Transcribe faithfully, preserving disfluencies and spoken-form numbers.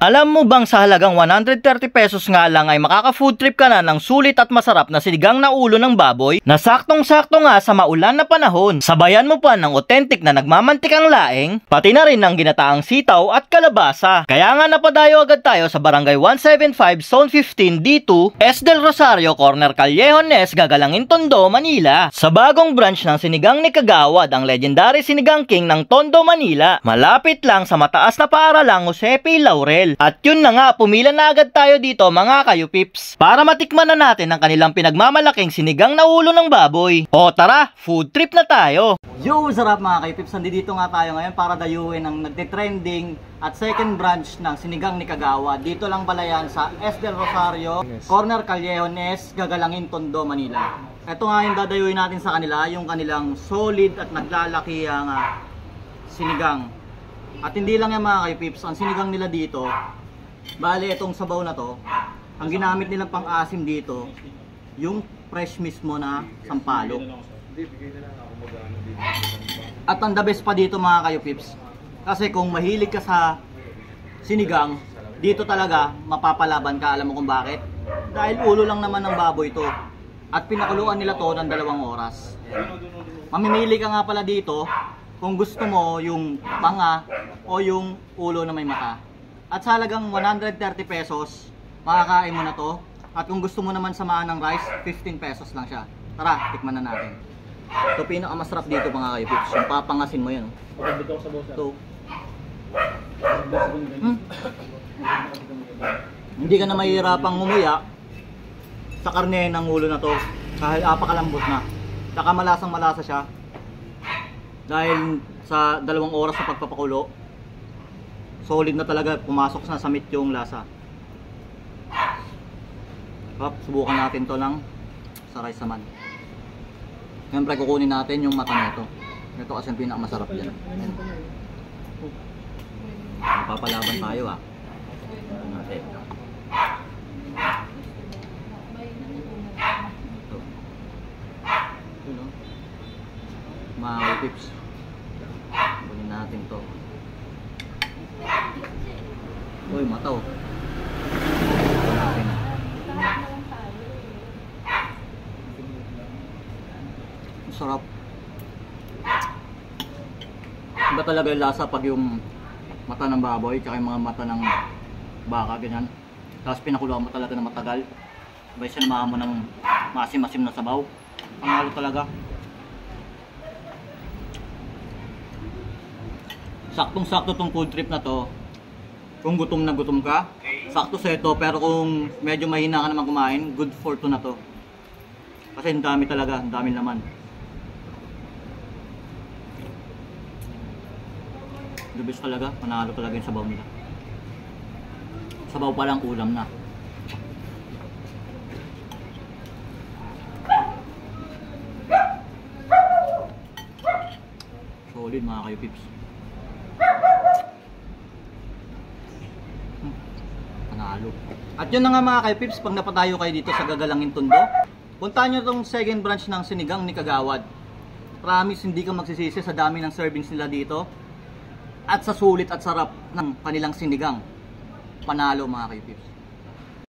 Alam mo bang sa halagang one hundred thirty pesos nga lang ay makaka-food trip ka na ng sulit at masarap na sinigang na ulo ng baboy na saktong-sakto nga sa maulan na panahon. Sabayan mo pa ng authentic na nagmamantikang laing, pati na rin ng ginataang sitaw at kalabasa. Kaya nga napadayo agad tayo sa Barangay one seventy-five, Zone fifteen, D two, S. Del Rosario, Corner Callejones, Gagalangin, Tondo, Manila. Sa bagong branch ng Sinigang ni Kagawad, ang legendary Sinigang King ng Tondo, Manila. Malapit lang sa mataas na paaralang Jose P. Laurel. At yun na nga, pumila na agad tayo dito mga kayo-pips para matikman na natin ang kanilang pinagmamalaking sinigang na ulo ng baboy. O tara, food trip na tayo! Yo, sarap mga kayo-pips, nandito nga tayo ngayon para dayuin ang nagtitrending at second branch ng Sinigang ni Kagawad. Dito lang pala yan sa S. Del Rosario, yes. Corner Callejones, Gagalangin, Tondo, Manila. Ito nga yung dadayuin natin sa kanila, yung kanilang solid at naglalaki ang uh, sinigang. At hindi lang yan mga kayo-pips, ang sinigang nila dito, bali itong sabaw na to, ang ginamit nilang pang-asim dito, yung fresh mismo na sampalok. At ang the best pa dito mga kayo-pips, kasi kung mahilig ka sa sinigang, dito talaga mapapalaban ka. Alam mo kung bakit? Dahil ulo lang naman ng baboy to. At pinakuluan nila to ng dalawang oras. Mamimili ka nga pala dito kung gusto mo yung panga o yung ulo na may mata. At sa halagang one hundred thirty pesos, makakain mo na to. At kung gusto mo naman samahan ng rice, fifteen pesos lang siya. Tara, tikman na natin. Ito pinakamasarap dito mga kayo-pips, yung papangasin mo yan. Ito. Hmm? Hindi ka na mahihirapang ngumuya sa karne ng ulo na to. Kahit apakalambot na. Saka malasang malasa siya. Dahil sa dalawang oras na pagpapakulo, solid na talaga, pumasok na sa meat yung lasa. Hop, subukan natin to lang sa rice naman. Siyempre kukunin natin yung mata nito. Ito kasi yung pinakamasarap yan. Papalaban tayo ah. Natin. Ito. Ito no. Mga pips. Kunin natin to. Uy, mataw. Kunin natin. Sarap. Iba talaga yung lasa pag yung mata ng baboy tsaka yung mga mata ng baka, ganyan. Tapos pinakuluan mo talaga na matagal. Iba siya namahan mo ng masim-masim na sabaw. Pangalo talaga. Saktong-sakto tong food trip na to. Kung gutom na gutom ka, sakto sa ito. Pero kung medyo mahina ka naman kumain, good for to na to. Kasi ang dami talaga, ang dami naman. The best talaga, panalo talaga yung sabaw nila. Sabaw pa lang, ulam na. Solid mga kayo-pips. Hmm, panalo. At yun na nga mga kayo-pips, pag napatayo kayo dito sa Gagalangin, Tondo, puntahan nyo itong second branch ng Sinigang ni Kagawad. Promise, hindi ka magsisisi sa dami ng servings nila dito. At sa sulit at sarap ng kanilang sinigang. Panalo mga kayo-pips.